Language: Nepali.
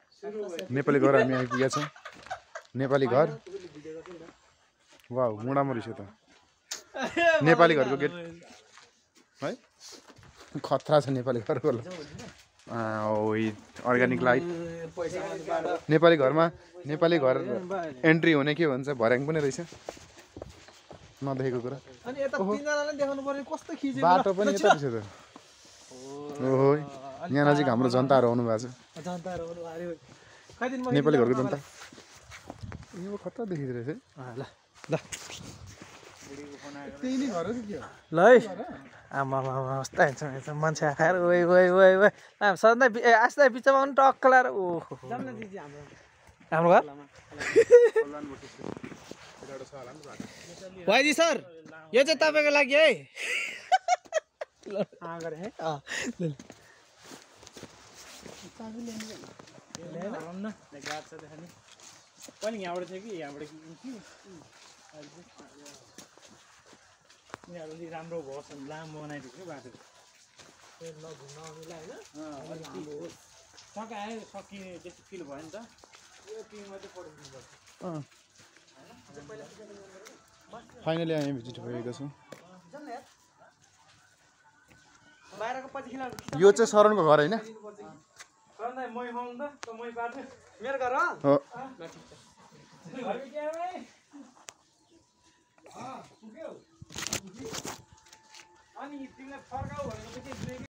नेपाली घर हामी आइपुगेका छौँ नेपाली घर वाउ मुडामा रहेछ त नेपाली घरको गेट है खतरा छ नेपाली घरको अर्ग्यानिक लाइट नेपाली घरमा नेपाली घर एन्ट्री हुने के भन्छ भर्याङ पनि रहेछ नदेखेको कुरा बाटो पनि यता रहेछ त ओहो यहाँ नजिक हाम्रो जनताहरू आउनु भएको छ नेपाली घरको जनता यो खतरा देखिँदो रहेछ ल ल त्यही नै घर हो कि के हो ल है आमा कस्तो हुन्छ मान्छे आएर ओइ ओइ ओइ ओइ सधैँ आस्ता बिचमा पनि टक्क लाएर ओहो हाम्रो घर भाइजी सर यो चाहिँ तपाईँको लागि है पनि यहाँबाट थियो कि यहाँबाट यिनीहरू राम्रो भयो लामो बनाइदिएको बाटो सके आयो सकिने त्यस्तो फिल भयो नि त फाइनली हामी भिजिट भएका छौँ यो चाहिँ शरणको घर होइन मेरो घर हो अनि तिमीलाई फर्काऊ भनेको